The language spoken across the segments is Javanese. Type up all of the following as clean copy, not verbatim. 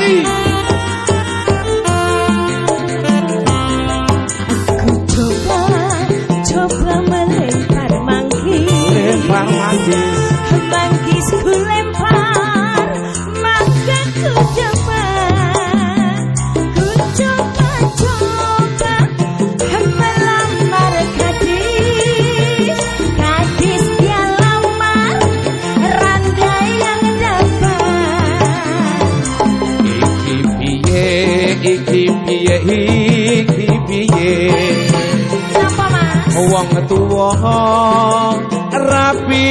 Coba melempar manggis, manggis ku lempar, maka ku coba melamar gadis, gadis dia lamar, randai yang dapat. Iki piye wong tuwa rapi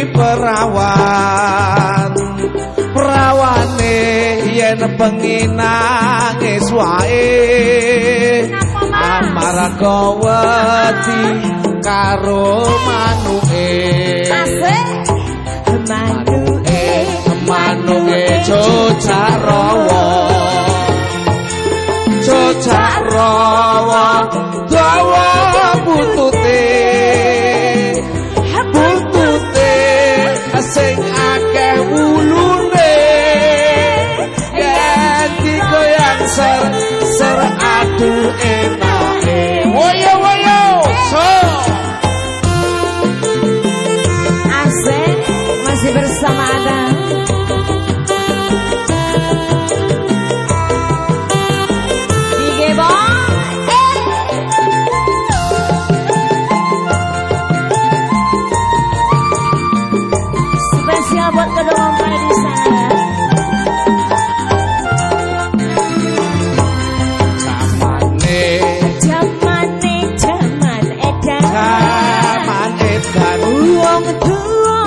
perawan, perawane yen bengi nangis wae, amarga wedi karo manuke. Manuke cocak rawa, cocak rawa dawa butute, butute sing akeh wulune, yen digoyang ser aduh enake. Woyo woyo so asik masih bersama Adam. Buat kedua mempelai di sana. Zaman edan. Wong tua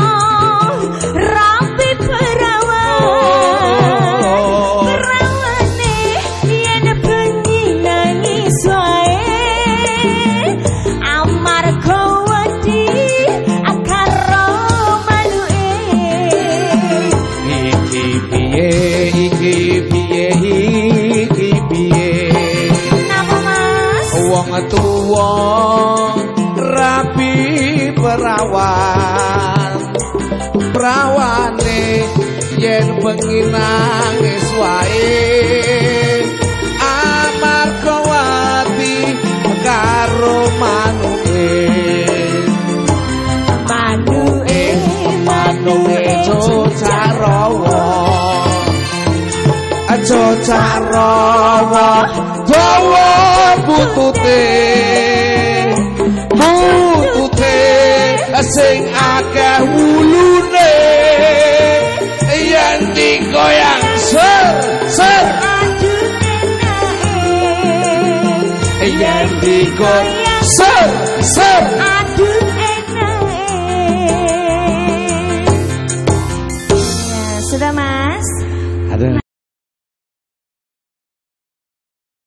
rapi perawan, perawane yen bengi nangis wae, amarga wedi karo manuke. Iki piye napa Mas? Wong tuwa rapi perawan, perawane yen bengi nangis wae, amarga wedi karo manuke. Manuke cocak rawa, cocak rawa dawa butute, butute sing akeh wulune, yen digoyang ser yen digoyang